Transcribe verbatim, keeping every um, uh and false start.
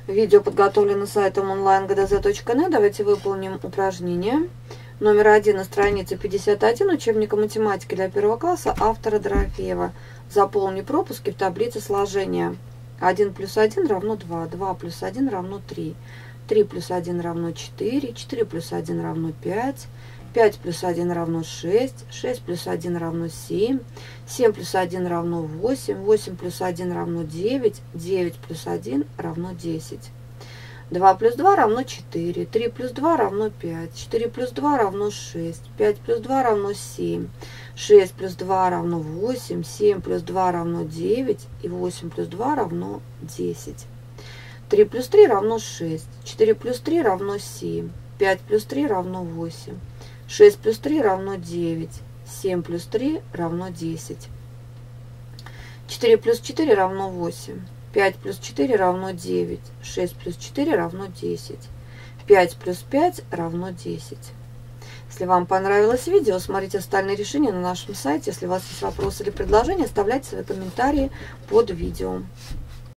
Видео подготовлено сайтом онлайн гэ дэ зэ точка нет. Давайте выполним упражнение. Номер один на странице пятьдесят один учебника математики для первого класса автора Дорофеева. Заполни пропуски в таблице сложения. один плюс один равно два. два плюс один равно три. три плюс один равно четыре. четыре плюс один равно пять. пять плюс один равно шесть. шесть плюс один равно семь. семь плюс один равно восемь. восемь плюс один равно девять. девять плюс один равно десять. два плюс два равно четыре. три плюс два равно пять. четыре плюс два равно шесть. пять плюс два равно семь. шесть плюс два равно восемь. семь плюс два равно девять. И восемь плюс два равно десять. три плюс три равно шесть. четыре плюс три равно семь. пять плюс три равно восемь. шесть плюс три равно девять. семь плюс три равно десять. четыре плюс четыре равно восемь. пять плюс четыре равно девять. шесть плюс четыре равно десять. пять плюс пять равно десять. Если вам понравилось видео, смотрите остальные решения на нашем сайте. Если у вас есть вопросы или предложения, оставляйте свои комментарии под видео.